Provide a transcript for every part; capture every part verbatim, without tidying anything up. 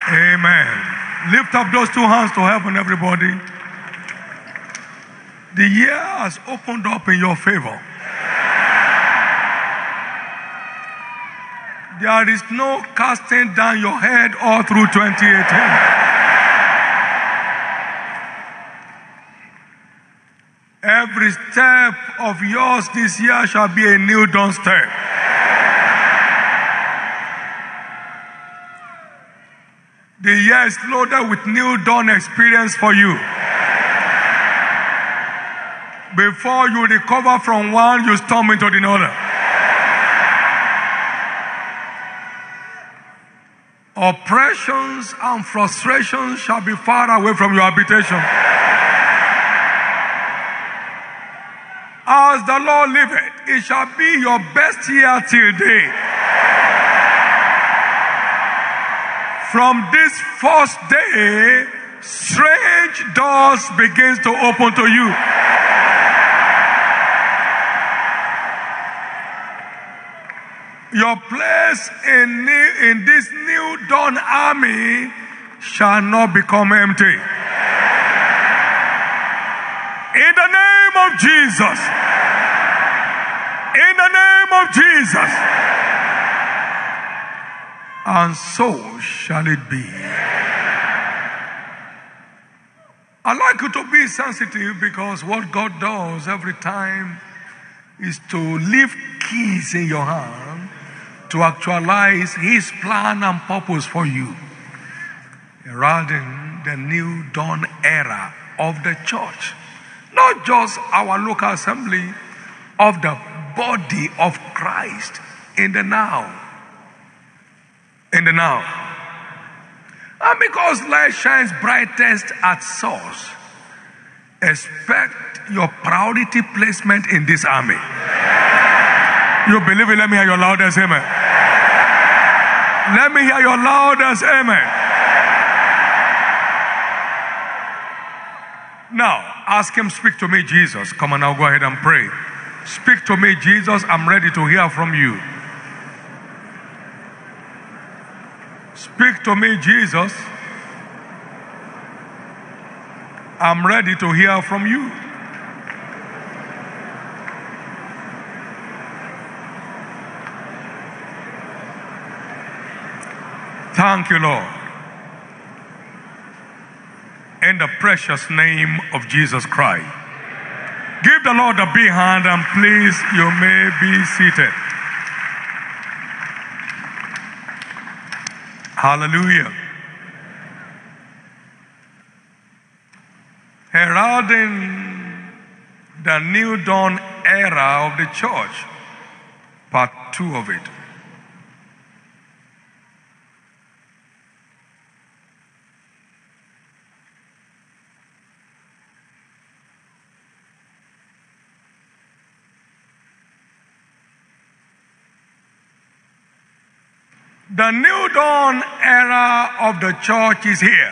Amen. Lift up those two hands to heaven, everybody. The year has opened up in your favor. There is no casting down your head all through twenty eighteen. Every step of yours this year shall be a new dawn step. The year is loaded with new dawn experience for you. Before you recover from one, you storm into the other. Oppressions and frustrations shall be far away from your habitation. As the Lord liveth, it shall be your best year till date. From this first day, strange doors begins to open to you. Your place in, new, in this new dawn army shall not become empty. In the name of Jesus. In the name of Jesus. And so shall it be. I like you to be sensitive, because what God does every time is to leave keys in your hand to actualize His plan and purpose for you, heralding the new dawn era of the church. Not just our local assembly, of the body of Christ in the now. In the now. And because light shines brightest at source, expect your priority placement in this army. You believe it? Let me hear your loudest amen. Let me hear your loudest amen. Now, ask Him, speak to me, Jesus. Come on now, go ahead and pray. Speak to me, Jesus. I'm ready to hear from you. Speak to me, Jesus. I'm ready to hear from you. Thank you, Lord. In the precious name of Jesus Christ. Give the Lord a big hand, and please, you may be seated. Hallelujah. Heralding the new dawn era of the church, part two of it. The new dawn era of the church is here.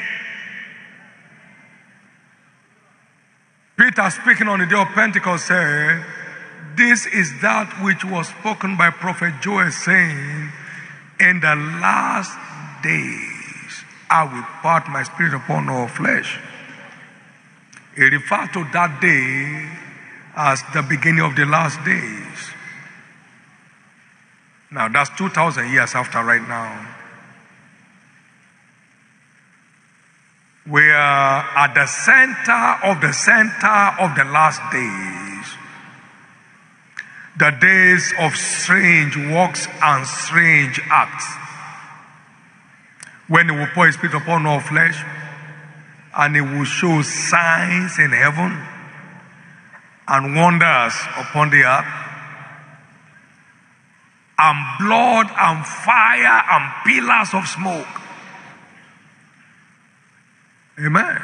Peter, speaking on the day of Pentecost, said, "This is that which was spoken by prophet Joel, saying, in the last days I will pour my spirit upon all flesh." He referred to that day as the beginning of the last days. Now, that's two thousand years after right now. We are at the center of the center of the last days. The days of strange works and strange acts. When He will pour His Spirit upon all flesh, and He will show signs in heaven and wonders upon the earth, and blood and fire and pillars of smoke. Amen.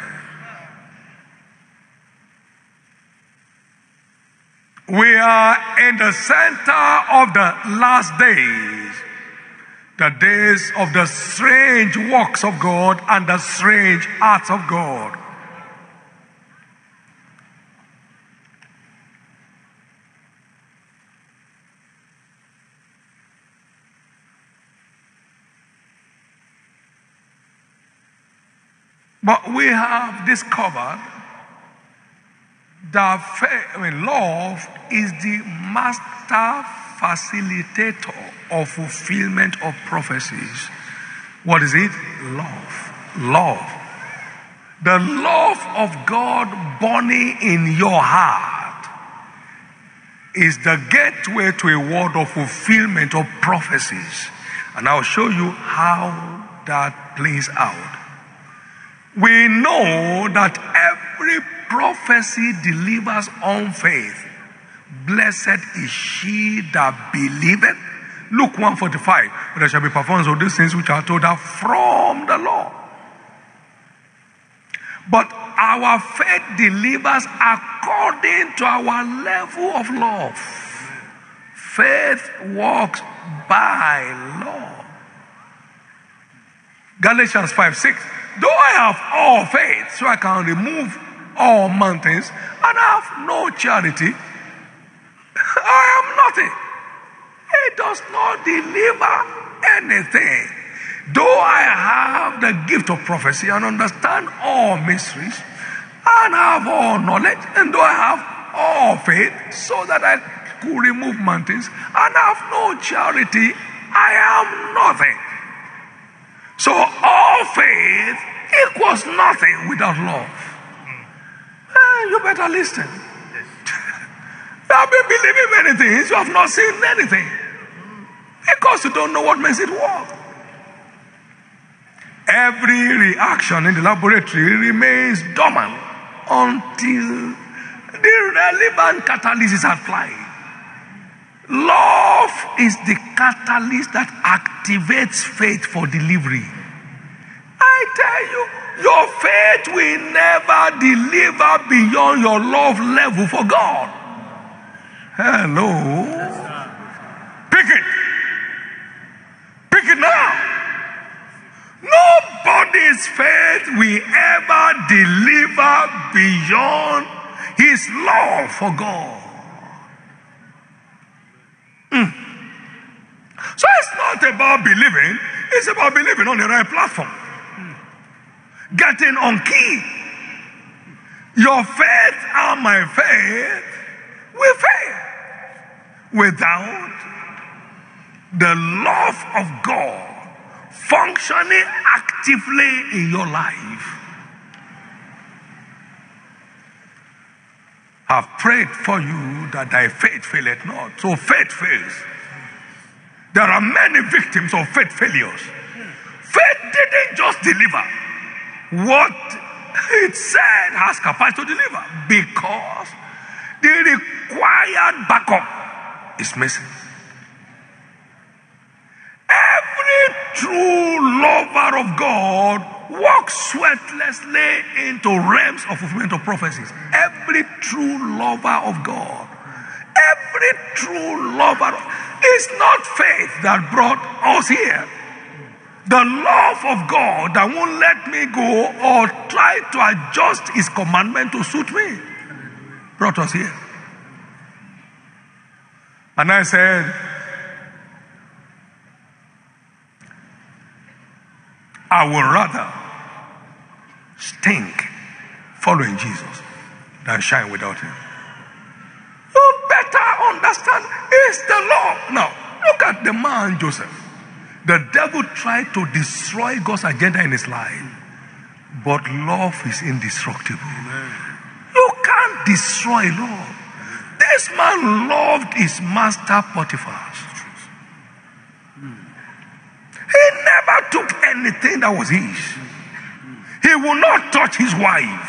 We are in the center of the last days, the days of the strange works of God and the strange acts of God. But we have discovered that faith, I mean, love is the master facilitator of fulfillment of prophecies. What is it? Love. Love. The love of God burning in your heart is the gateway to a world of fulfillment of prophecies. And I'll show you how that plays out. We know that every prophecy delivers on faith. Blessed is she that believeth. Luke one forty-five. There shall be performance of these things which are told her from the Lord. But our faith delivers according to our level of love. Faith walks by love. Galatians five six. Though I have all faith, so I can remove all mountains, and I have no charity, I am nothing. It does not deliver anything. Though I have the gift of prophecy and understand all mysteries, and have all knowledge, and though I have all faith, so that I could remove mountains, and have no charity, I am nothing. So all faith equals nothing without love. Eh, you better listen. You have been believing many things, you have not seen anything. Because you don't know what makes it work. Every reaction in the laboratory remains dormant until the relevant catalyst is applied. Love is the catalyst that activates faith for delivery. I tell you, your faith will never deliver beyond your love level for God. Hello? Pick it. Pick it now. Nobody's faith will ever deliver beyond his love for God. Mm. So it's not about believing, it's about believing on the right platform. Mm. Getting on key. Your faith and my faith will fail without the love of God functioning actively in your life. I've prayed for you that thy faith faileth not. So faith fails. There are many victims of faith failures. Faith didn't just deliver what it said has capacity to deliver, because the required backup is missing. Every true lover of God walks sweatlessly into realms of fulfillment of prophecies. Every true lover of God, every true lover, it's not faith that brought us here. The love of God that won't let me go or try to adjust his commandment to suit me brought us here. And I said, I would rather stink following Jesus than shine without him. You better understand, it's the law. Now, look at the man Joseph. The devil tried to destroy God's agenda in his life, but love is indestructible. Amen. You can't destroy love. This man loved his master Potiphar. He never took anything that was his. He will not touch his wife.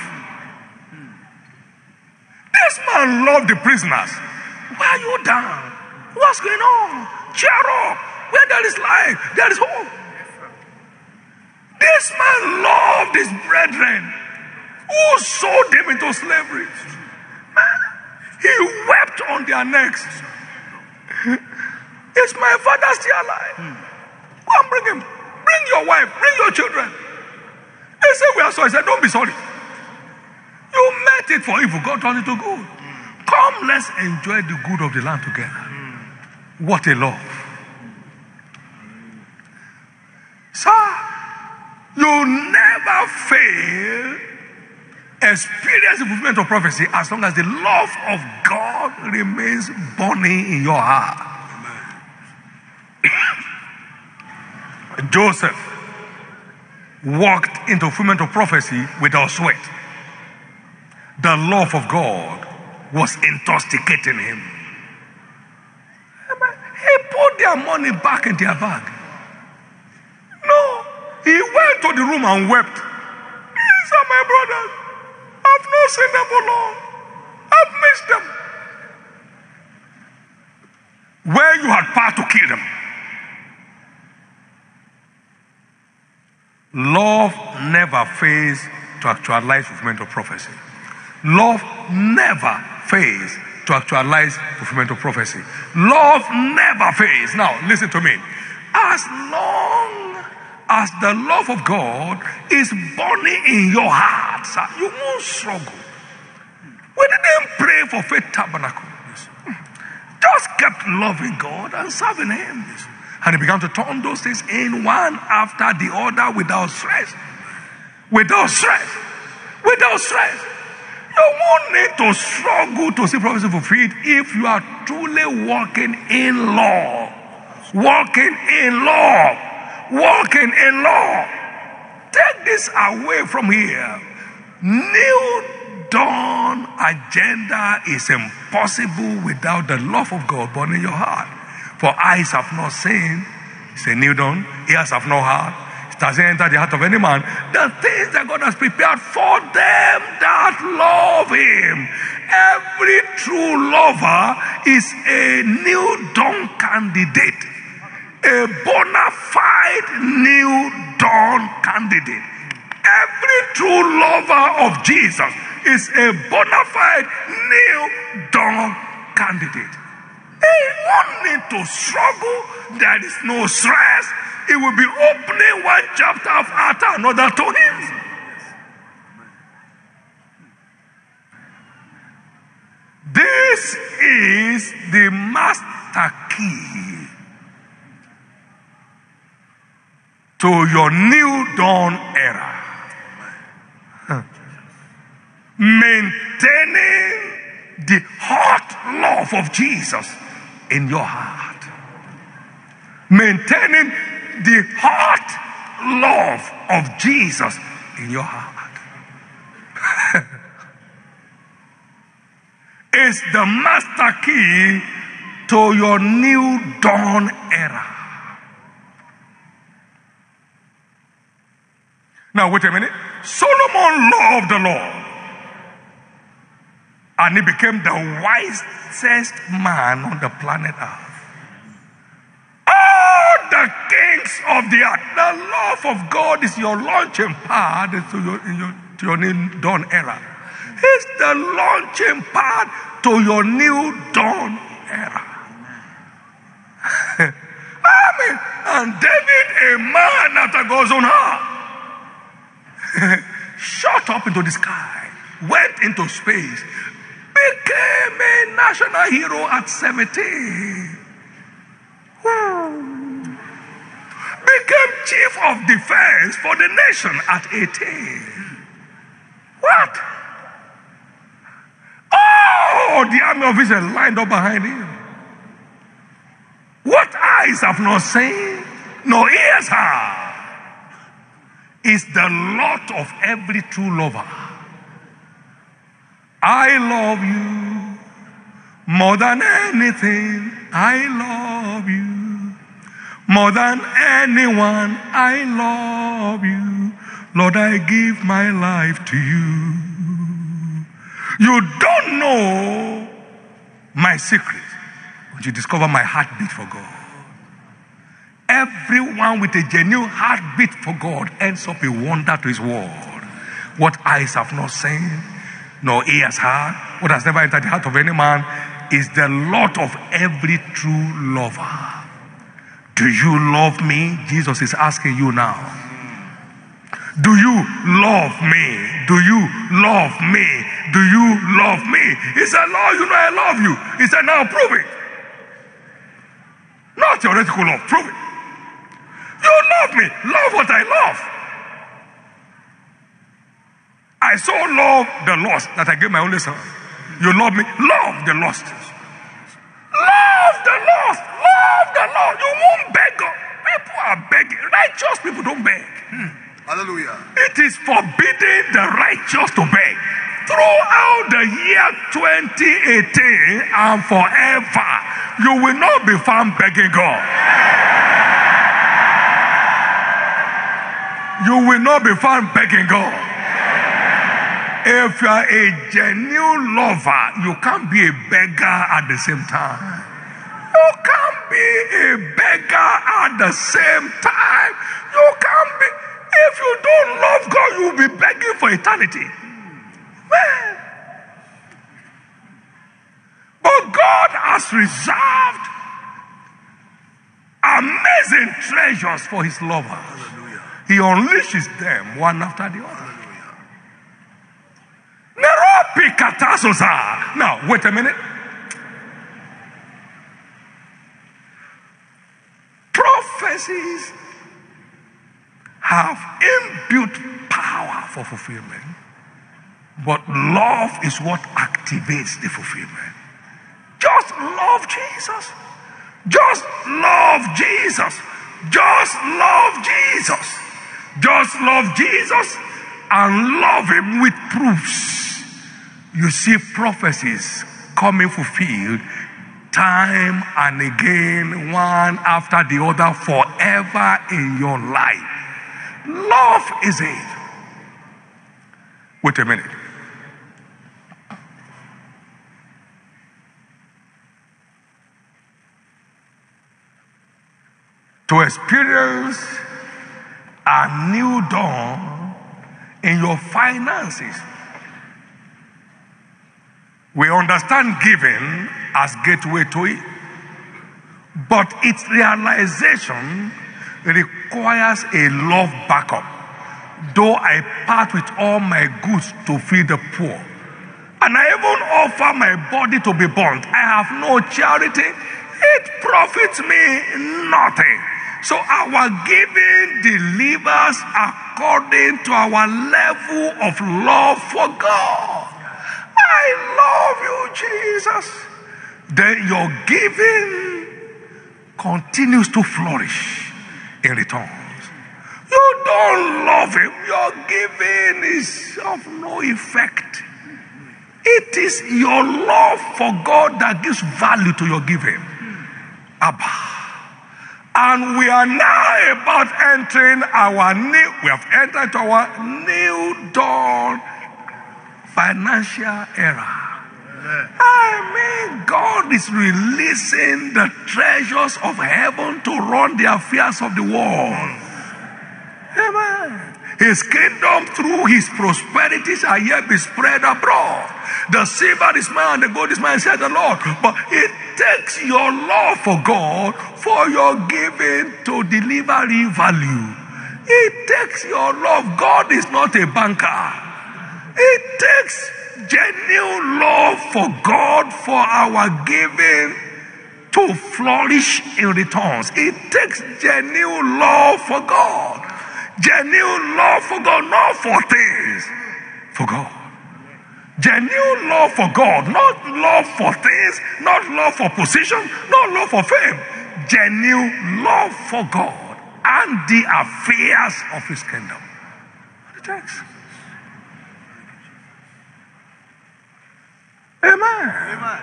This man loved the prisoners. Why are you down? What's going on? Cheer up. Where there is life, there is hope. This man loved his brethren who sold him into slavery. Man, he wept on their necks. Is my father still alive? Go and bring him. Bring your wife. Bring your children. They say we are sorry. He said, don't be sorry. You meant it for evil. God turned it to good. Come, let's enjoy the good of the land together. What a love. Sir, you never never fail experience the fulfillment of prophecy as long as the love of God remains burning in your heart. Joseph walked into fulfillment of prophecy without sweat. The love of God was intoxicating him. He put their money back in their bag. No, he went to the room and wept. These are my brothers. I've not seen them for long. I've missed them. Where you had power to kill them. Love never fails to actualize fulfillment of prophecy. Love never fails to actualize fulfillment of prophecy. Love never fails. Now, listen to me. As long as the love of God is burning in your heart, sir, you won't struggle. We didn't pray for Faith Tabernacle. Just kept loving God and serving Him. And He began to turn those things in one after the other without stress. Without stress. Without stress. You won't need to struggle to see prophecy fulfilled if you are truly walking in law. Walking in law. Walking in law. Take this away from here. New dawn agenda is impossible without the love of God burning in your heart. For eyes have not seen, it's a new dawn, ears have not heard, it hasn't entered the heart of any man, the things that God has prepared for them that love Him. Every true lover is a new dawn candidate, a bona fide new dawn candidate. Every true lover of Jesus is a bona fide new dawn candidate. He won't need to struggle. There is no stress. It will be opening one chapter after another to him. This is the master key to your new dawn era. Maintaining the hot love of Jesus in your heart. Maintaining the hot love of Jesus in your heart. It's the master key to your new dawn era. Now wait a minute. Solomon loved the Lord. And he became the wisest man on the planet Earth. All the kings of the earth, the love of God is your launching pad to your, your, to your new dawn era. It's the launching pad to your new dawn era. I mean, and David, a man after God's own heart, shot up into the sky, went into space, became a national hero at seventeen. Became chief of defense for the nation at eighteen. What? Oh, the army of Israel lined up behind him. What eyes have not seen, no ears heard, is the lot of every true lover. I love you more than anything. I love you more than anyone. I love you. Lord, I give my life to you. You don't know my secret, but you discover my heartbeat for God. Everyone with a genuine heartbeat for God ends up a wonder to His world. What eyes have not seen, nor ears heard, what has never entered the heart of any man, is the lot of every true lover. Do you love me? Jesus is asking you now. Do you love me? Do you love me? Do you love me? He said, Lord, you know I love you. He said, now prove it. Not theoretical love, prove it. You love me. Love what I love. I so love the lost that I gave my only son. You love me? Love the lost. Love the lost. Love the lost. You won't beg God. People are begging. Righteous people don't beg. Hmm. Hallelujah. It is forbidden the righteous to beg. Throughout the year twenty eighteen and forever, you will not be found begging God. You will not be found begging God. If you are a genuine lover, you can't be a beggar at the same time. You can't be a beggar at the same time. You can't be. If you don't love God, you will be begging for eternity. Man. But God has reserved amazing treasures for his lovers. Hallelujah. He unleashes them one after the other. Now, wait a minute. Prophecies have inbuilt power for fulfillment, but love is what activates the fulfillment. Just love Jesus. Just love Jesus. Just love Jesus. Just love Jesus and love him with proofs. You see prophecies coming fulfilled time and again, one after the other, forever in your life. Love is it. Wait a minute. To experience a new dawn in your finances, we understand giving as gateway to it, but its realization requires a love backup. Though I part with all my goods to feed the poor, and I even offer my body to be burnt, I have no charity, it profits me nothing. So our giving delivers according to our level of love for God. I love you, Jesus. Then your giving continues to flourish in returns. You don't love him, your giving is of no effect. It is your love for God that gives value to your giving. Abba. And we are now about entering our new, we have entered our new dawn financial era. I mean, God is releasing the treasures of heaven to run the affairs of the world. Amen. His kingdom through his prosperity shall yet be spread abroad. The silver is mine, the gold is mine, said the Lord. But it takes your love for God, for your giving to deliver real value. It takes your love. God is not a banker. It takes genuine love for God, for our giving to flourish in returns. It takes genuine love for God. Genuine love for God, not for things, for God. Genuine love for God, not love for things, not love for position, not love for fame. Genuine love for God and the affairs of his kingdom. The text. Amen. Amen.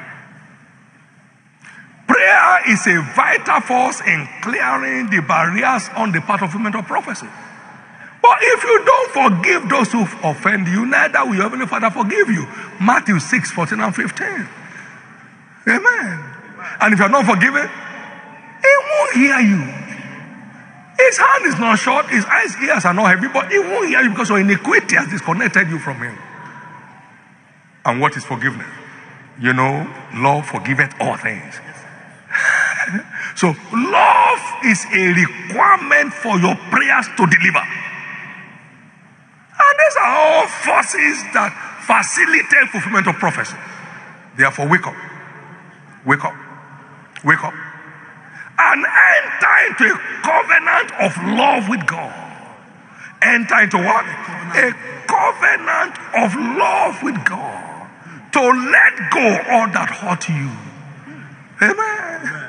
Prayer is a vital force in clearing the barriers on the path of fulfillment of prophecy. But if you don't forgive those who offend you, neither will your heavenly Father forgive you. Matthew six, fourteen and fifteen. Amen. And if you are not forgiven, he won't hear you. His hand is not short, his eyes, ears are not heavy, but he won't hear you because your iniquity has disconnected you from him. And what is forgiveness? You know, love forgiveth all things. So love is a requirement for your prayers to deliver. And these are all forces that facilitate fulfillment of prophecy. Therefore, wake up. Wake up. Wake up. And enter into a covenant of love with God. Enter into what? A covenant of love with God. To let go all that hurt you. Amen.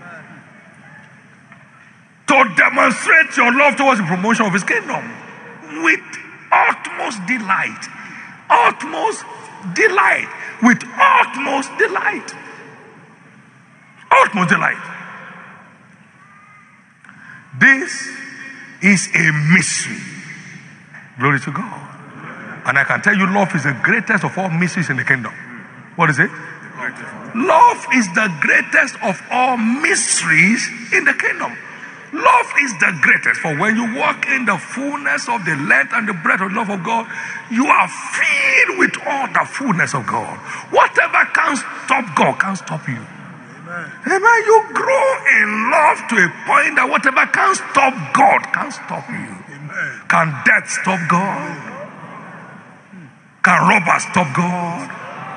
To demonstrate your love towards the promotion of his kingdom with utmost delight. Utmost delight. With utmost delight. Utmost delight. This is a mystery. Glory to God. And I can tell you, love is the greatest of all mysteries in the kingdom. What is it? Love is the greatest of all mysteries in the kingdom. Love is the greatest. For when you walk in the fullness of the length and the breadth of the love of God, you are filled with all the fullness of God. Whatever can stop God can't stop you. Amen. Amen. You grow in love to a point that whatever can stop God can't stop you. Amen. Can death stop God? Can robbers stop God?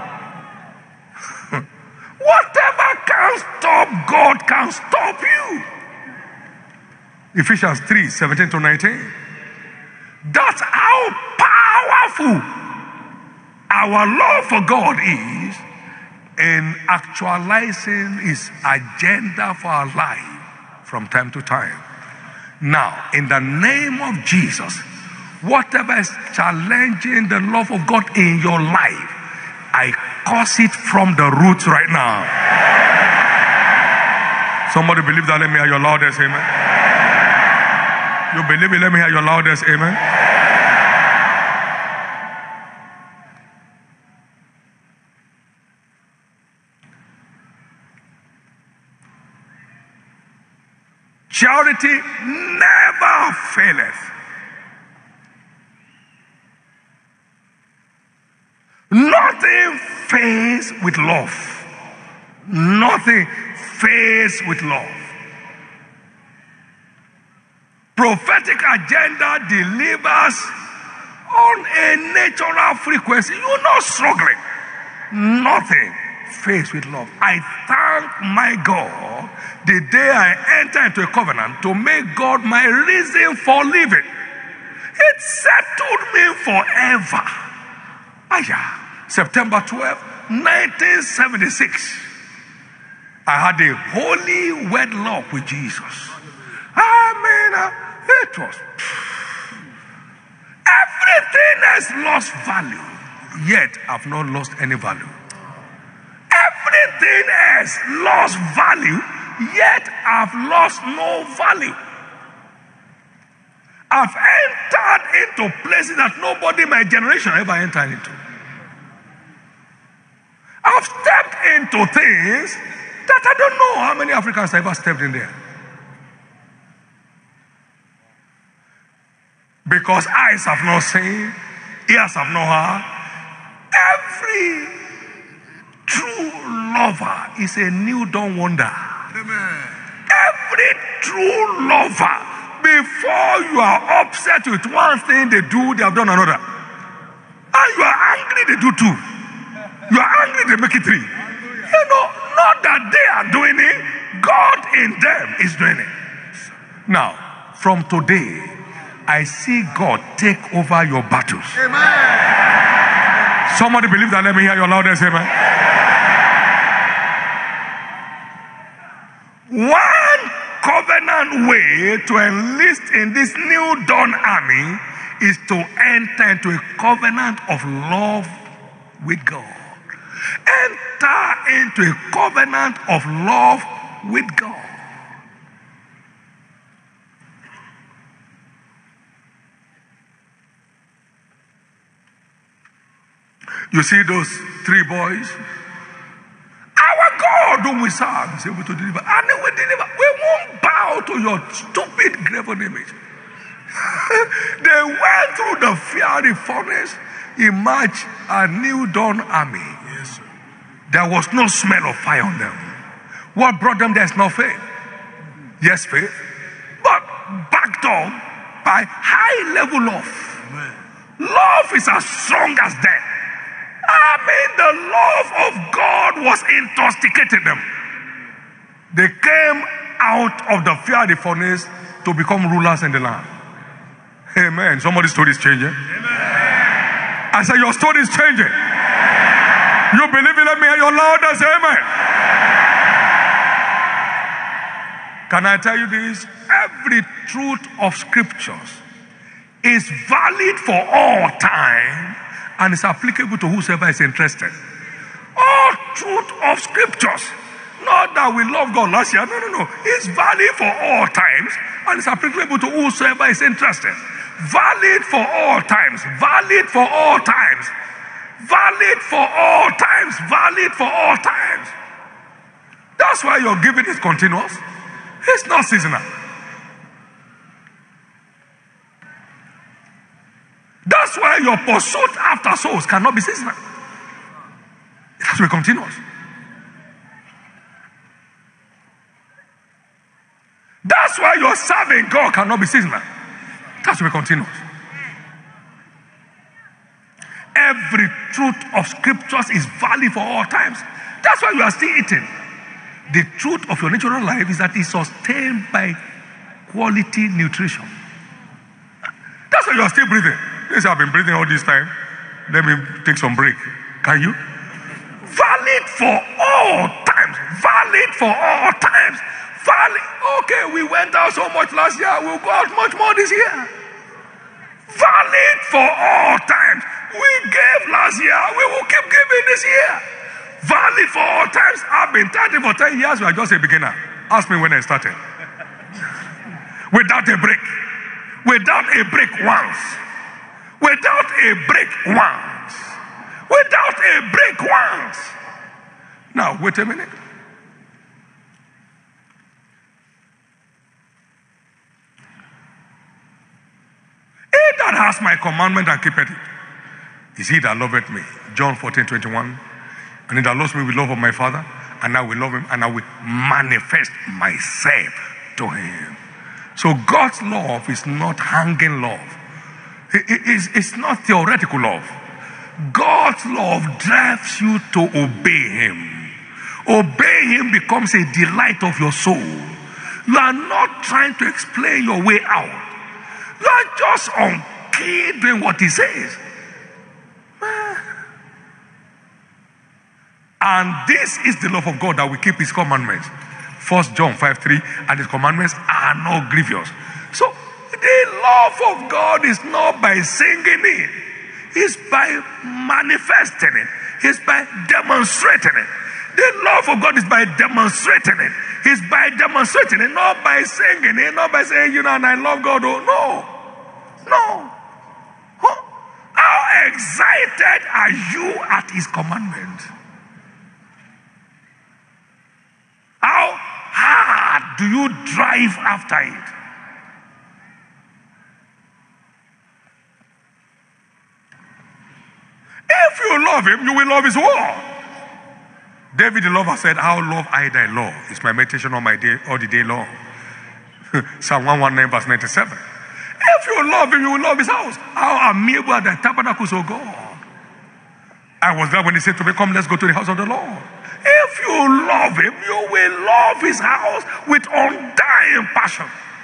Whatever can stop God can stop you. Ephesians three, seventeen to nineteen. That's how powerful our love for God is in actualizing his agenda for our life from time to time. Now, in the name of Jesus, whatever is challenging the love of God in your life, I curse it from the roots right now. Somebody believe that? Let me hear your loudest amen. You believe it? Let me hear your loudest amen. Charity never faileth. Nothing fails with love. Nothing fails with love. Prophetic agenda delivers on a natural frequency. You're not struggling. Nothing fails with love. I thank my God the day I enter into a covenant to make God my reason for living. It settled me forever. Aya, September twelfth, nineteen seventy-six. I had a holy wedlock with Jesus. I mean, uh, it was. Everything has lost value, yet I've not lost any value. Everything has lost value, yet I've lost no value. I've entered into places that nobody in my generation ever entered into. I've stepped into things that I don't know how many Africans have ever stepped in there. Because eyes have not seen, ears have not heard. Every true lover is a new dawn wonder. Amen. Every true lover, before you are upset with one thing they do, they have done another. And you are angry, they do two. You are angry, they make it three. You know, not that they are doing it, God in them is doing it. Now, from today, I see God take over your battles. Amen. Somebody believe that? Let me hear your loudest amen. One covenant way to enlist in this new dawn army is to enter into a covenant of love with God. Enter into a covenant of love with God. You see those three boys? Our God whom we serve is able to deliver. And we deliver. We won't bow to your stupid graven image. They went through the fiery furnace, emerged a new dawn army. Yes, sir. There was no smell of fire on them. What brought them there is not faith. Yes, faith. But backed up by high level love. Amen. Love is as strong as death. I mean, the love of God was intoxicating them. They came out of the fiery furnace to become rulers in the land. Amen. Somebody's story is changing. Amen. I said, your story is changing. You believe it? Let me hear your loudest amen. Can I tell you this? Every truth of scriptures is valid for all time and is applicable to whosoever is interested. All truth of scriptures. Not that we love God last year. No, no, no. It's valid for all times and it's applicable to whosoever is interested. Valid for all times. Valid for all times. Valid for all times. Valid for all times. That's why your giving is continuous. It's not seasonal. That's why your pursuit after souls cannot be seasonal. It has to be continuous. That's why your serving God cannot be seasonal. It has to be continuous. Every truth of scriptures is valid for all times. That's why you are still eating. The truth of your natural life is that it's sustained by quality nutrition. That's why you are still breathing. This I've been breathing all this time. Let me take some break. Can you? Valid for all times. Valid for all times. Valid. Okay, we went out so much last year. We'll go out much more this year. Valid for all times. We gave last year. We will keep giving this year. Valid for all times. I've been thirty for ten years. We are just a beginner. Ask me when I started. Without a break. Without a break once. Without a break once. Without a break once. Now, wait a minute. He that has my commandment and keepeth it is he that loveth me. John fourteen twenty-one. And he that loves me will love of my Father, and I will love him, and I will manifest myself to him. So God's love is not hanging love. It's, it's not theoretical love. God's love drives you to obey him. Obey him becomes a delight of your soul. You are not trying to explain your way out. You are just on key doing what he says. And this is the love of God, that we keep his commandments. First John five three, and his commandments are not grievous. So the love of God is not by singing it. It's by manifesting it. It's by demonstrating it. The love of God is by demonstrating it. It's by demonstrating it, not by singing it, not by saying, you know, and I love God. Oh, no. No. Huh? How excited are you at his commandment? How hard do you drive after it? If you love him, you will love his word. David the lover said, how love I thy law? It's my meditation on my day, all the day long. Psalm one nineteen verse ninety-seven. If you love him, you will love his house. How amiable are the tabernacles of God. I was there when he said to me, come, let's go to the house of the Lord. If you love him, you will love his house with undying passion.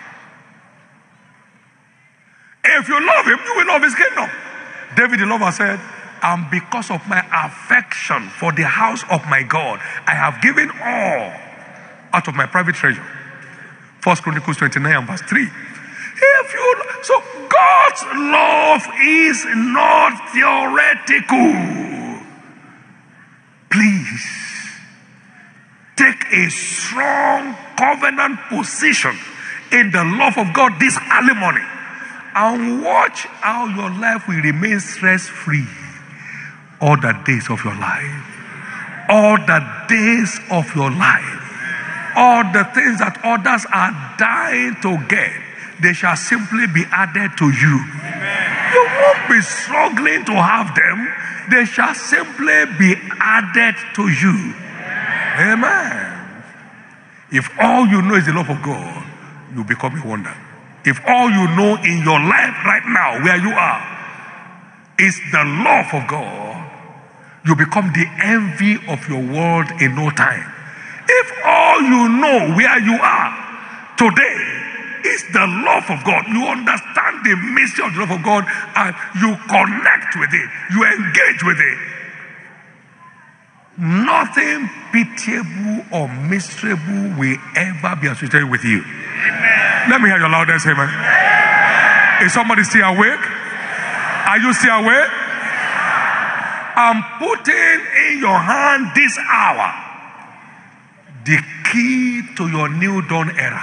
If you love him, you will love his kingdom. David the lover said, and because of my affection for the house of my God, I have given all out of my private treasure. First Chronicles twenty-nine and verse three. If you, so God's love is not theoretical. Please take a strong covenant position in the love of God this early morning, and watch how your life will remain stress-free all the days of your life. All the days of your life. All the things that others are dying to get, they shall simply be added to you. Amen. You won't be struggling to have them. They shall simply be added to you. Amen. Amen. If all you know is the love of God, you become a wonder. If all you know in your life right now, where you are, is the love of God, you become the envy of your world in no time. If all you know where you are today is the love of God, you understand the mystery of the love of God and you connect with it, you engage with it, nothing pitiable or miserable will ever be associated with you. Amen. Let me hear your loudest amen. Is somebody still awake? Are you still awake? I'm putting in your hand this hour the key to your new dawn era.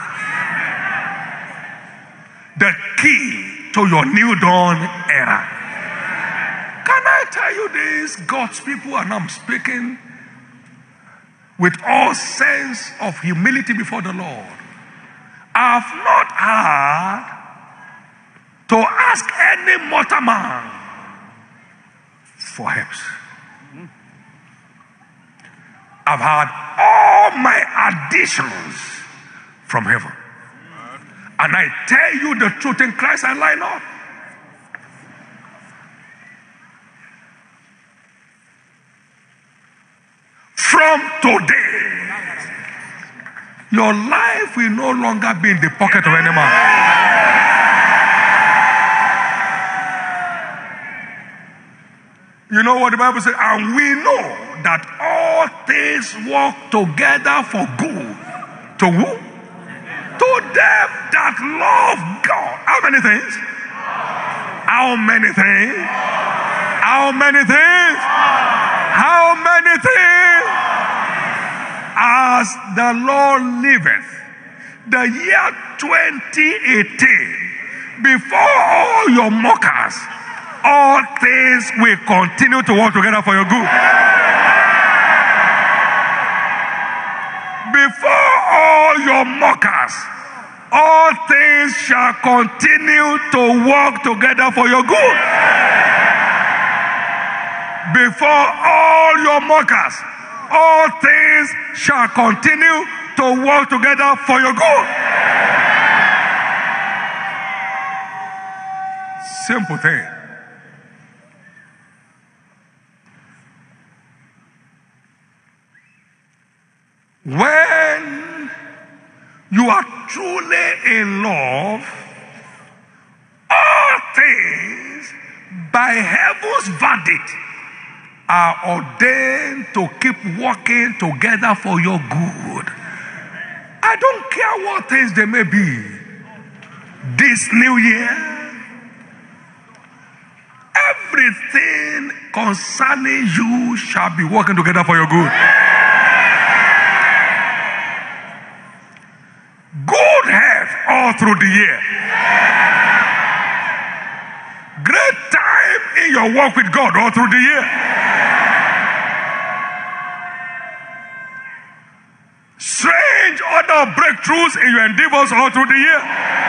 The key to your new dawn era. Can I tell you this, God's people, and I'm speaking with all sense of humility before the Lord. I've not had to ask any mortal man for help. I've had all my additions from heaven. And I tell you the truth in Christ, I lie not. From today, your life will no longer be in the pocket of any man. You know what the Bible says? And we know that all things work together for good. To who? To them that love God. How many things? How many things? How many things? How many things? As the Lord liveth, the year twenty eighteen, before all your mockers, all things will continue to work together for your good. Before all your mockers, all things shall continue to work together for your good. Before all your mockers, all things shall continue to work together for your good. Simple thing. When you are truly in love, all things by heaven's verdict are ordained to keep working together for your good. I don't care what things they may be. This new year, everything concerning you shall be working together for your good. Good health all through the year. Great time in your walk with God all through the year. Strange other breakthroughs in your endeavors all through the year.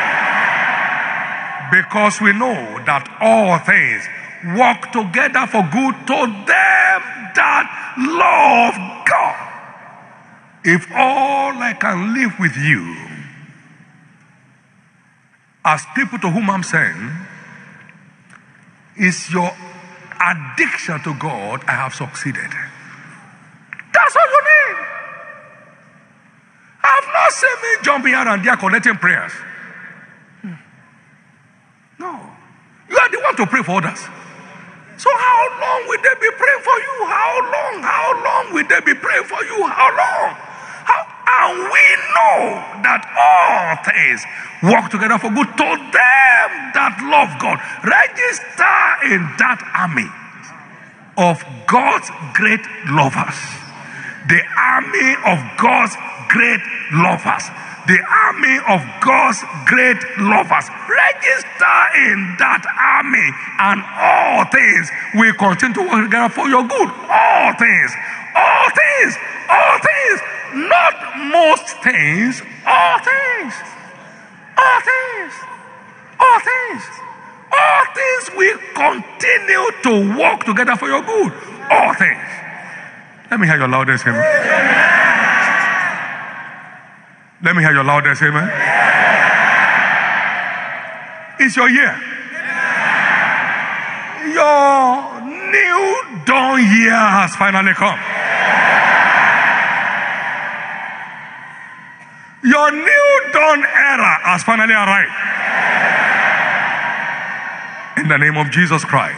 Because we know that all things work together for good to them that love God. If all I can live with you as people to whom I'm saying is your addiction to God, I have succeeded. That's all you need. I've not seen me jumping here and there collecting prayers. No. You are the one to pray for others. So how long will they be praying for you? How long? How long will they be praying for you? How long? How? And we know that all things work together for good to them that love God. Register in that army of God's great lovers. The army of God's great lovers. The army of God's great lovers. Register in that army and all things will continue to work together for your good. All things. All things. All things. Not most things. All things. All things. All things. All things will continue to work together for your good. All things. Let me hear your loudest amen. Let me hear your loudest amen. It's your year. Your new dawn year has finally come. Your new dawn era has finally arrived. in the name of Jesus Christ.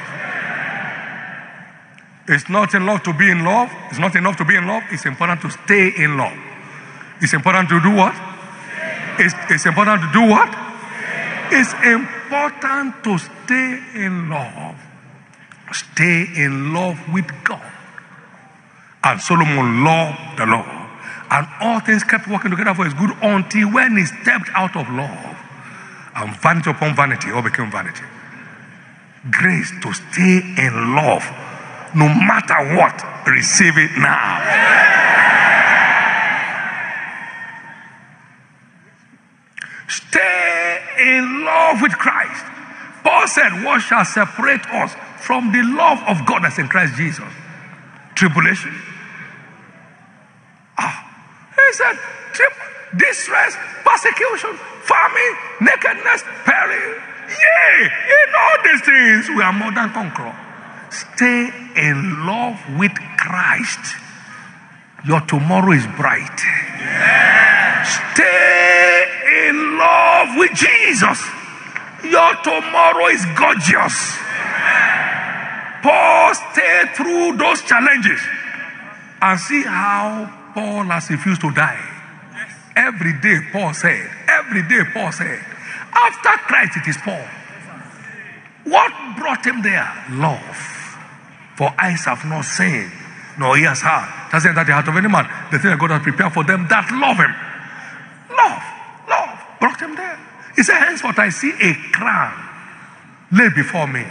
It's not enough to be in love. It's not enough to be in love. It's important to stay in love. It's important to do what? It's, it's important to do what? It's important to stay in love. Stay in love with God. And Solomon loved the Lord. And all things kept working together for his good until when he stepped out of love. And vanity upon vanity all became vanity. Grace to stay in love. No matter what, receive it now. Stay in love with Christ. Paul said, what shall separate us from the love of God that's in Christ Jesus? Tribulation. Ah, he said, tri- distress, persecution, famine, nakedness, peril. Yea, in all these things we are more than conquerors. Stay in love with Christ. Your tomorrow is bright. Yeah. Stay in love with Jesus. Your tomorrow is gorgeous. Yeah. Paul stayed through those challenges and see how Paul has refused to die. Yes. Every day Paul said, every day Paul said, after Christ it is Paul. What brought him there? Love. For eyes have not seen, nor ears heard. That's not the heart of any man. The thing that God has prepared for them that love him. Love, love brought him there. He said, henceforth I see a crown laid before me.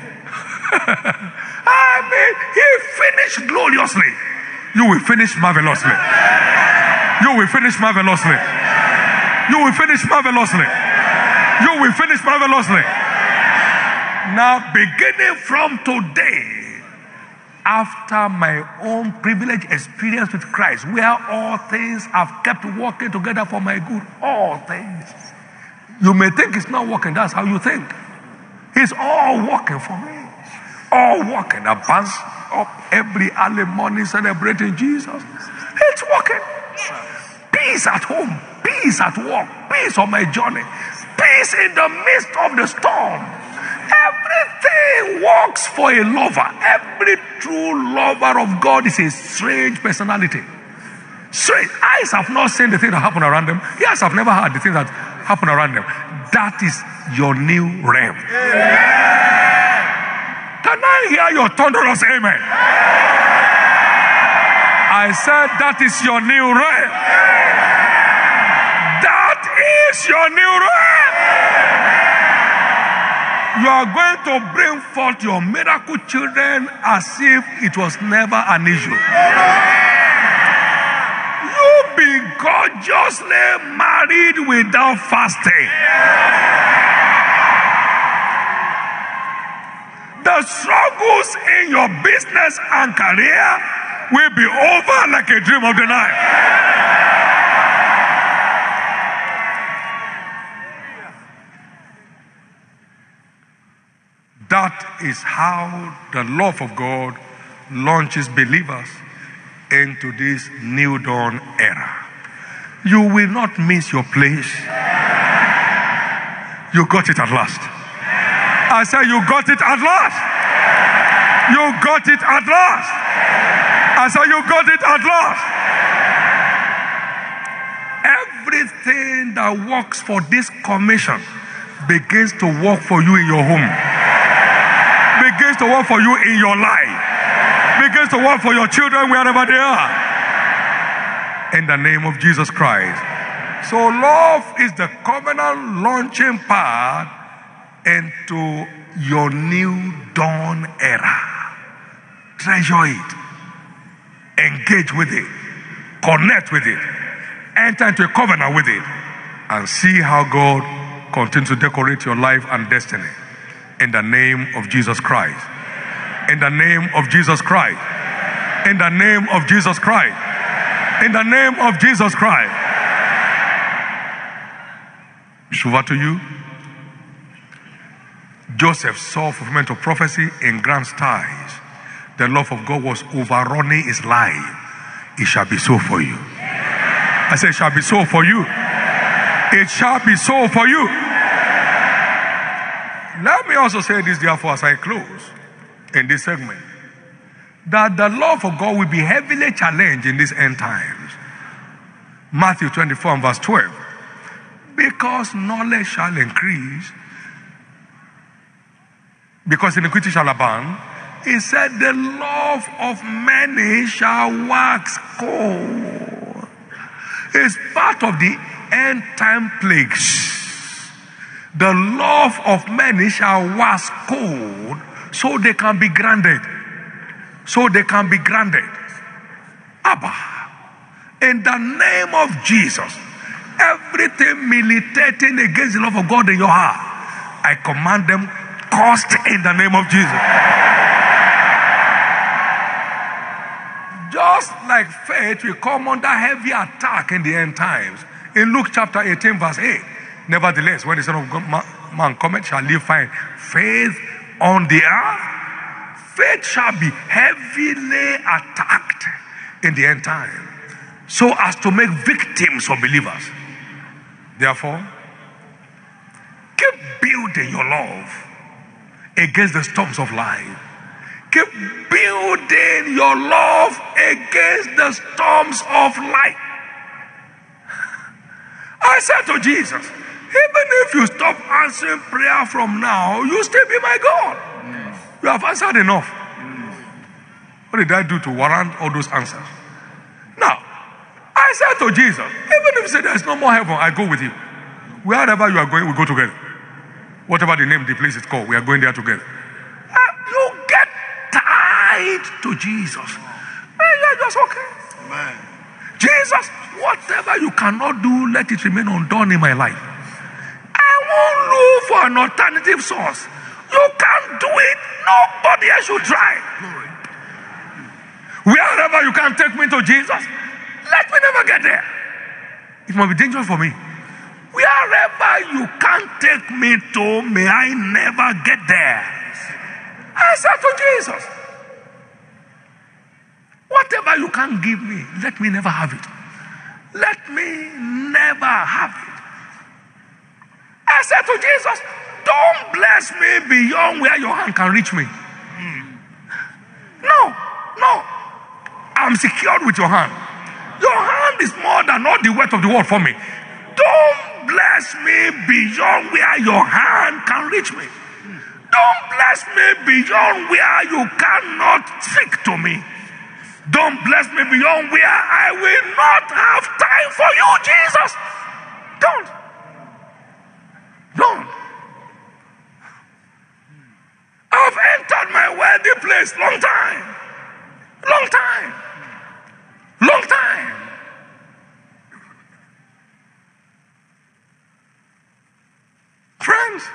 I mean, he finished gloriously. You will finish marvelously. You will finish marvelously. You will finish marvelously. You will finish marvelously. Now, beginning from today, after my own privileged experience with Christ, where all things have kept working together for my good, all things. You may think it's not working, that's how you think. It's all working for me. All working. I bounce up every early morning celebrating Jesus. It's working. Peace at home, peace at work, peace on my journey, peace in the midst of the storm. Everything works for a lover. Every true lover of God is a strange personality. Strange. Eyes have not seen the things that happen around them. Ears have never heard the things that happen around them. That is your new realm. Yeah. Can I hear your thunderous amen? I said that is your new realm. That is your new realm. You are going to bring forth your miracle children as if it was never an issue. You'll be gorgeously married without fasting. The struggles in your business and career will be over like a dream of the night. That is how the love of God launches believers into this new dawn era. You will not miss your place. You got it at last. I said you got it at last. You got it at last. I said you got it at last. Everything that works for this commission begins to work for you in your home. Begins to work for you in your life. Begins to work for your children wherever they are. In the name of Jesus Christ. So love is the covenant launching pad into your new dawn era. Treasure it. Engage with it. Connect with it. Enter into a covenant with it. And see how God continues to decorate your life and destiny. In the name of Jesus Christ. In the name of Jesus Christ. In the name of Jesus Christ. In the name of Jesus Christ. Shiva to you. Joseph saw fulfillment of prophecy in grand styles. The love of God was overrunning his life. It shall be so for you. I say it shall be so for you. It shall be so for you. Let me me also say this, therefore, as I close in this segment, that the love for God will be heavily challenged in these end times. Matthew twenty-four and verse twelve. Because knowledge shall increase, because iniquity shall abound, he said, the love of many shall wax cold. It's part of the end time plagues. The love of many shall wax cold, so they can be granted. So they can be granted. Abba, in the name of Jesus, everything militating against the love of God in your heart, I command them cursed in the name of Jesus. Just like faith will come under heavy attack in the end times. In Luke chapter eighteen verse eight, nevertheless, when the Son of God, man cometh, shall live find faith on the earth. Faith shall be heavily attacked in the end time, so as to make victims of believers. Therefore, keep building your love against the storms of life. Keep building your love against the storms of life. I said to Jesus, even if you stop answering prayer from now, you still be my God. Mm. You have answered enough. Mm. What did I do to warrant all those answers? Now, I said to Jesus, even if you say there's no more heaven, I go with you. Wherever you are going, we go together. Whatever the name of the place is called, we are going there together. Uh, you get tied to Jesus. And you're just okay. Amen. Jesus, whatever you cannot do, let it remain undone in my life. I won't look for an alternative source. You can't do it. Nobody else should try. Wherever you can take me to Jesus, let me never get there. It might be dangerous for me. Wherever you can't take me to, may I never get there. I said to Jesus, whatever you can't give me, let me never have it. Let me never have it. I said to Jesus, don't bless me beyond where your hand can reach me. No, no. I'm secured with your hand. Your hand is more than all the weight of the world for me. Don't bless me beyond where your hand can reach me. Don't bless me beyond where you cannot speak to me. Don't bless me beyond where I will not have time for you, Jesus. Don't. Don't. I've entered my wealthy place long time. Long time. Long time. Friends,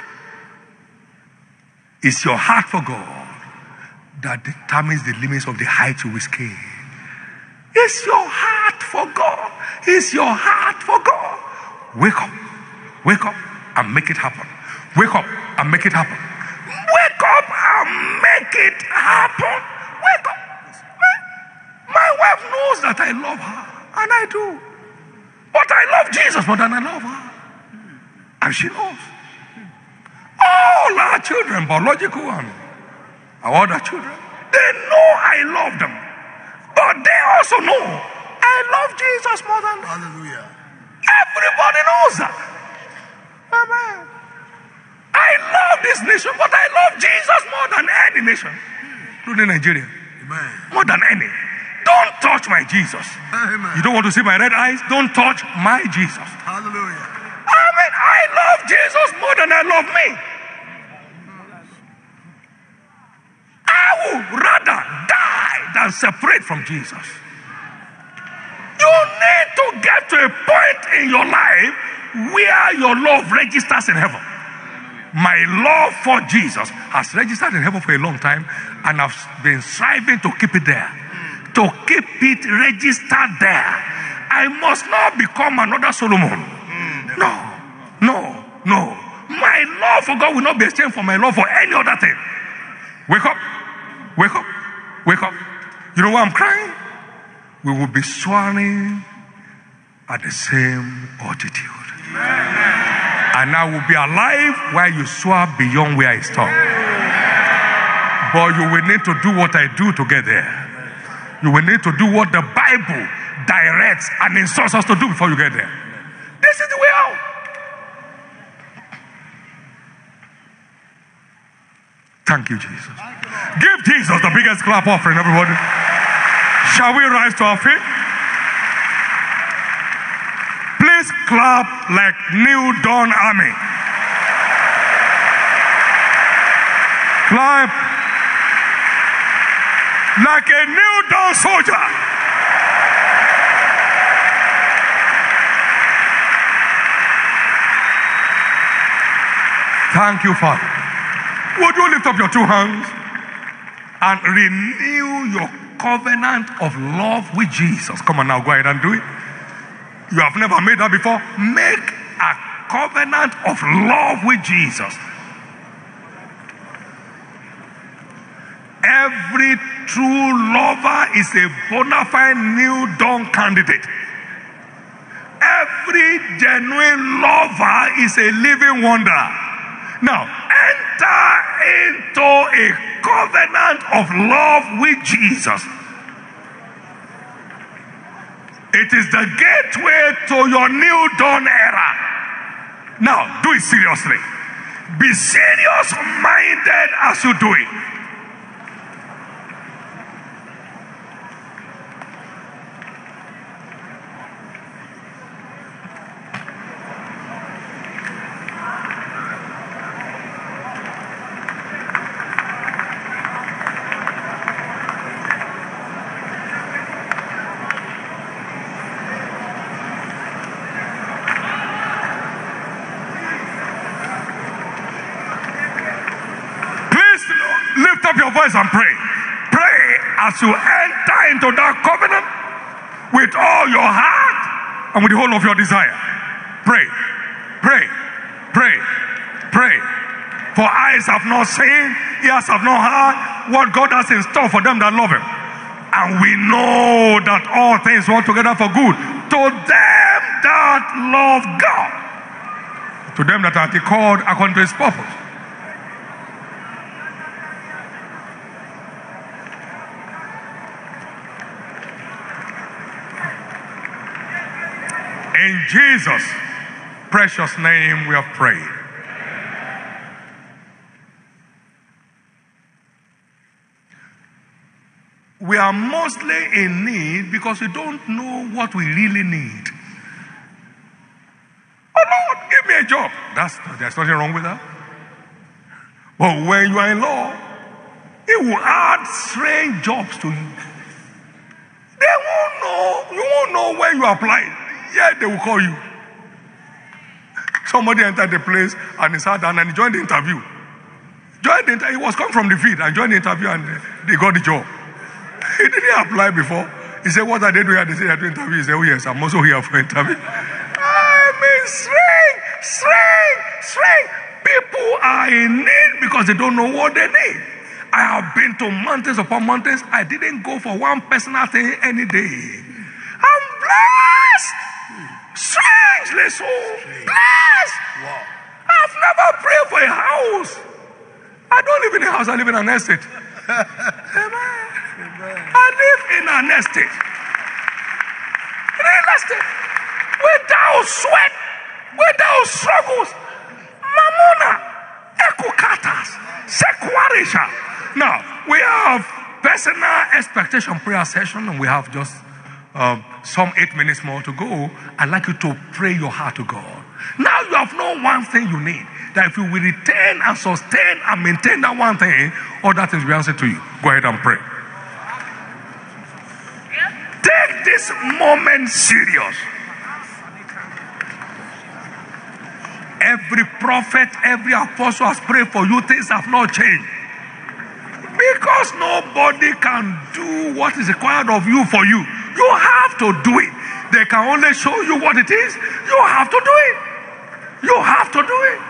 it's your heart for God that determines the limits of the height you will scale. It's your heart for God. It's your heart for God. Wake up. Wake up and make it happen. Wake up and make it happen. Wake up and make it happen. Wake up. My wife knows that I love her, and I do. But I love Jesus more than I love her. And she knows. All our children, biological and our other children, they know I love them. But they also know I love Jesus more than them. Hallelujah. Everybody knows that. Amen. I love this nation, but I love Jesus more than any nation, including Nigeria. Amen. More than any. Don't touch my Jesus. Amen. You don't want to see my red eyes? Don't touch my Jesus. Hallelujah. I mean, I love Jesus more than I love me. I would rather die than separate from Jesus. You need to get to a point in your life where your love registers in heaven. My love for Jesus has registered in heaven for a long time, and I've been striving to keep it there. To keep it registered there. I must not become another Solomon. No, no, no. My love for God will not be exchanged for my love for any other thing. Wake up. Wake up. Wake up. You know why I'm crying? We will be soaring at the same altitude. Amen. And I will be alive while you soar beyond where I stop. But you will need to do what I do to get there. You will need to do what the Bible directs and instructs us to do before you get there. This is the way out. Thank you, Jesus. Give Jesus the biggest clap offering, everybody. Shall we rise to our feet? Please clap like New Dawn Army. Clap like a New Dawn soldier. Thank you, Father. Would you lift up your two hands and renew your covenant of love with Jesus? Come on now, go ahead and do it. You have never made that before. Make a covenant of love with Jesus. Every true lover is a bona fide New Dawn candidate. Every genuine lover is a living wonder. Now, enter into a covenant of love with Jesus. It is the gateway to your New Dawn era. Now, do it seriously. Be serious-minded as you do it. Voice and pray. Pray as you enter into that covenant with all your heart and with the whole of your desire. Pray, pray, pray, pray. For eyes have not seen, ears have not heard what God has in store for them that love Him. And we know that all things work together for good to them that love God, to them that are called according to His purpose. In Jesus' precious name we have prayed. We are mostly in need because we don't know what we really need. Oh Lord, give me a job. That's, there's nothing wrong with that. But when you are in law, it will add strange jobs to you. They won't know. You won't know when you apply. Yeah, they will call you. Somebody entered the place and he sat down and he joined the interview. Joined the inter- he was come from the field and joined the interview and they got the job. He didn't apply before. He said, what are they doing? They said, they're doing interview. He said, oh yes, I'm also here for interview. I mean, strange, strange, strange. People are in need because they don't know what they need. I have been to mountains upon mountains. I didn't go for one personal thing any day. I'm blessed. Strangely so. Blessed. Wow. I've never prayed for a house. I don't live in a house. I live in an estate. Amen. I live in an estate. Real estate. Without sweat. Without struggles. Mamona. Ekokatas. Sekwarisha. Now, we have personal expectation prayer session and we have just Um, some eight minutes more to go. I'd like you to pray your heart to God. Now you have known one thing you need. That if you will retain and sustain and maintain that one thing, all that things will be answered to you. Go ahead and pray. Take this moment serious. Every prophet, every apostle has prayed for you. Things have not changed. Because nobody can do what is required of you for you. You have to do it. They can only show you what it is. You have to do it. You have to do it.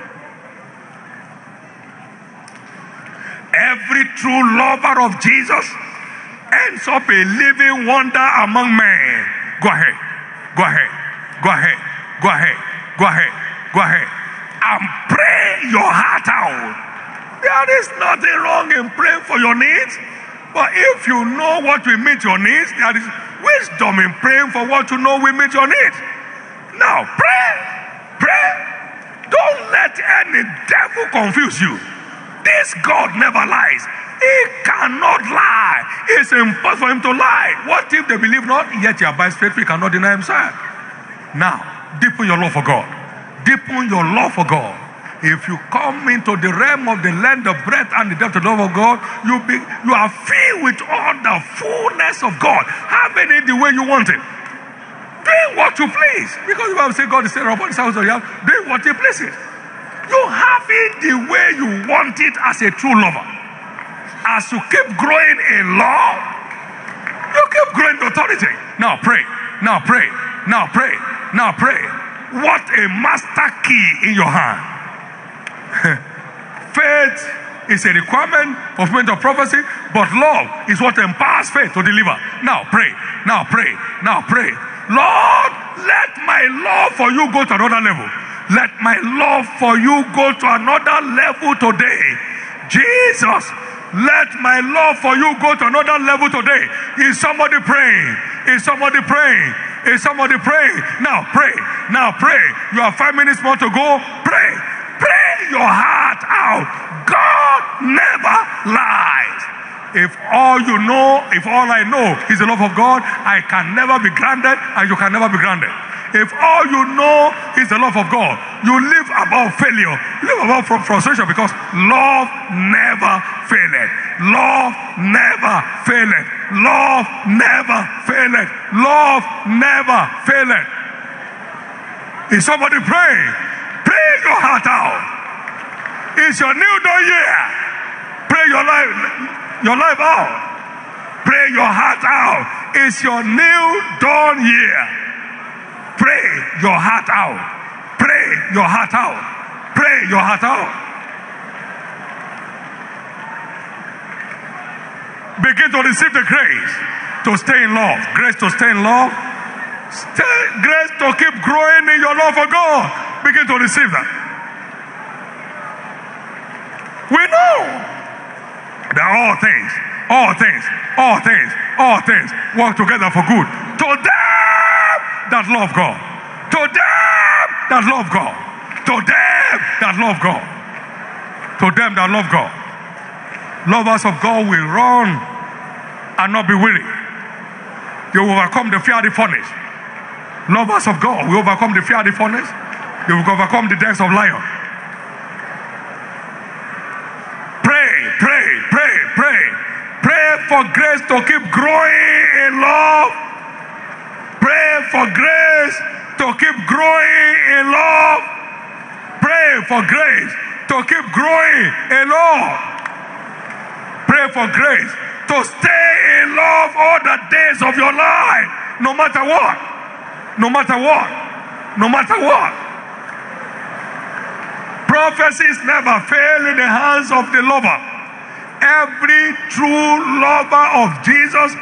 Every true lover of Jesus ends up a living wonder among men. Go ahead. Go ahead. Go ahead. Go ahead. Go ahead. Go ahead. and pray your heart out. There is nothing wrong in praying for your needs. But if you know what will meet your needs, there is wisdom in praying for what you know will meet your needs. Now, pray. Pray. Don't let any devil confuse you. This God never lies. He cannot lie. It's impossible for him to lie. What if they believe not? Yet he abides faithful, he cannot deny himself. Now, deepen your love for God. Deepen your love for God. If you come into the realm of the length, the breadth, and the depth of the love of God, you be you are filled with all the fullness of God, having it the way you want it. Doing what you please. Because the Bible says God is saying upon the house of the earth, doing what he pleases. You have it the way you want it as a true lover. As you keep growing in love, you keep growing in authority. Now pray. Now pray. Now pray. Now pray. What a master key in your hand. Faith is a requirement for fulfillment of prophecy, but love is what empowers faith to deliver. Now pray. Now pray. Now pray. Lord, let my love for you go to another level. Let my love for you go to another level today. Jesus, let my love for you go to another level today. Is somebody praying? Is somebody praying? Is somebody praying? Now pray. Now pray. You have five minutes more to go. Pray. Pray your heart out. God never lies. If all you know, if all I know is the love of God, I can never be granted and you can never be granted. If all you know is the love of God, you live above failure, live above frustration, because love never faileth. Love never faileth. Love never faileth. Love never faileth. Is somebody praying? Pray your heart out. It's your new dawn year. Pray your life, your life out. Pray your heart out. It's your new dawn year. Pray your heart out. Pray your heart out. Pray your heart out. Begin to receive the grace to stay in love. Grace to stay in love. Stay, grace to keep growing in your love for God. Begin to receive that. We know that all things, all things, all things, all things work together for good to them that love God. To them that love God. To them that love God. To them that love God. Lovers of God will run and not be weary. You will overcome the fiery furnace. Lovers of God will overcome the fiery furnace. They will overcome the dens of lion. Pray, pray, pray, pray. Pray for grace to keep growing in love. Pray for grace to keep growing in love. Pray for grace to keep growing in love. Pray for grace to stay in love all the days of your life, no matter what. No matter what. No matter what. Prophecies never fail in the hands of the lover. Every true lover of Jesus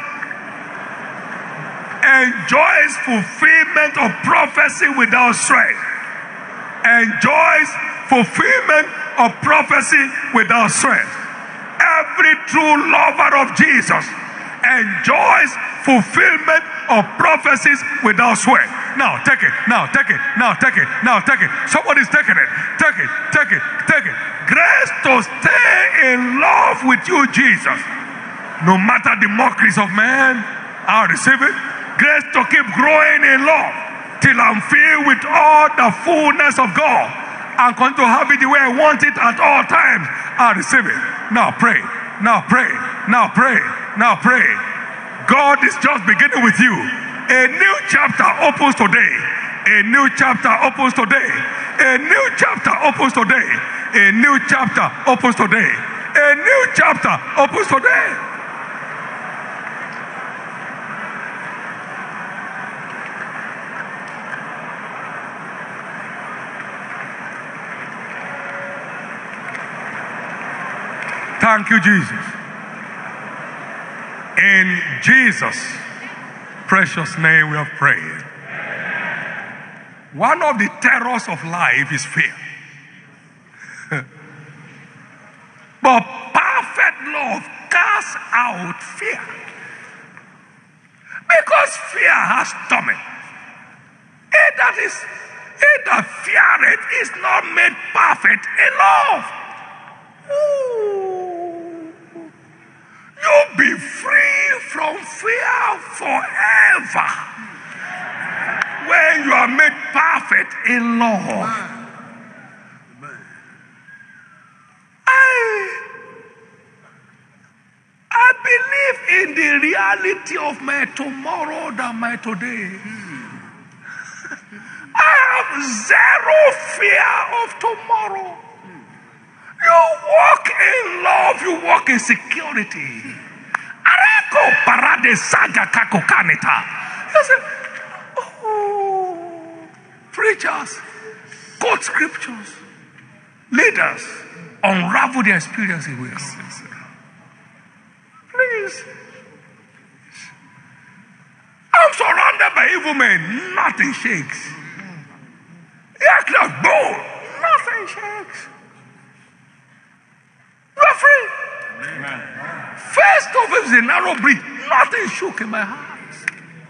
enjoys fulfillment of prophecy without strength. Enjoys fulfillment of prophecy without strength. Every true lover of Jesus enjoys fulfillment of prophecies without sweat. Now take it, now take it, now take it, now take it. Somebody's taking it. Take it, take it, take it. Grace to stay in love with you, Jesus. No matter the mockeries of man, I'll receive it. Grace to keep growing in love till I'm filled with all the fullness of God. I'm going to have it the way I want it at all times. I'll receive it. Now pray, now pray, now pray, now pray. God is just beginning with you. A new chapter opens today. A new chapter opens today. A new chapter opens today. A new chapter opens today. A new chapter opens today. Thank you, Jesus. In Jesus' precious name we have prayed. One of the terrors of life is fear. out fear. Because fear has torment. He that is, he that feareth is not made perfect in love. Ooh. You'll be free from fear forever when you are made perfect in love. I, I believe in the reality of my tomorrow than my today. I have zero fear of tomorrow. You walk in love, you walk in security. Arako parade saga kako kaneta. You say, oh, preachers, quote scriptures, leaders unravel their experiences with us. Please. I'm surrounded by evil men. Nothing shakes. You act like bull. Nothing shakes. You are free. Amen. First of all, is a narrow bridge. Nothing shook in my hands.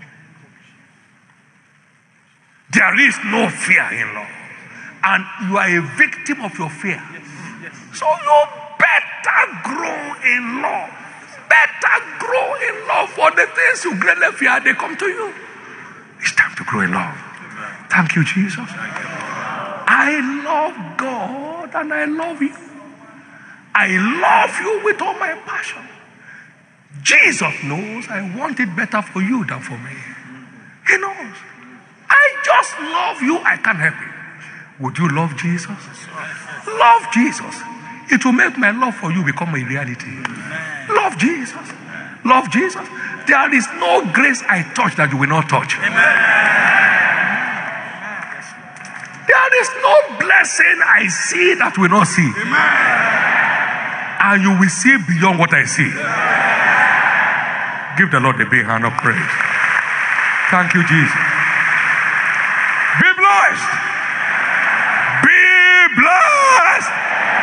There is no fear in love. And you are a victim of your fear. Yes. Yes. So you better grow in love. Better grow in love for the things you greatly fear, they come to you. It's time to grow in love. Amen. Thank you, Jesus. Thank you. I love God and I love you. I love you with all my passion. Jesus knows I want it better for you than for me. He knows. I just love you. I can't help it. Would you love Jesus? Love Jesus. It will make my love for you become a reality. Love Jesus. Love Jesus. There is no grace I touch that you will not touch. There is no blessing I see that will not see. And you will see beyond what I see. Give the Lord a big hand of praise. Thank you, Jesus. Be blessed. Be blessed.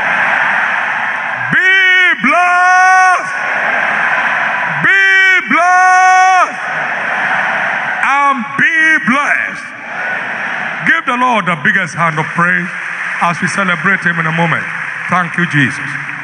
Be blessed. Be blessed. And be blessed. Give the Lord the biggest hand of praise as we celebrate him in a moment. Thank you, Jesus.